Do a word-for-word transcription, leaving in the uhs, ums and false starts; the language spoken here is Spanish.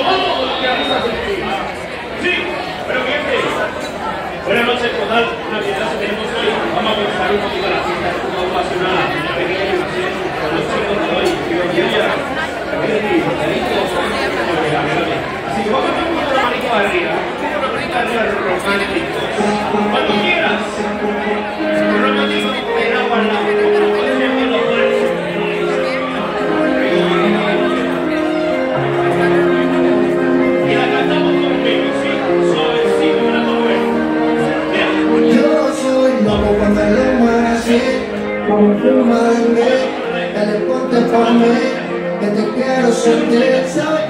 Buenas noches, total, una fiesta que tenemos hoy. Vamos a comenzar un poquito la fiesta ocupacional, una pequeña animación con los chicos de hoy. Y los días, así que vamos a hacer un poquito de manito arriba, una manito arriba romántico. Cuando quieras, romántico, ten agua al lado, como puedes ver en los brazos. Y la cantamos conmigo, ¿sí? Suavecito, una torre. Cuando lo muevas así, como pluma de mí, dale ponte por mí, que te quiero sentir, ¿sabes?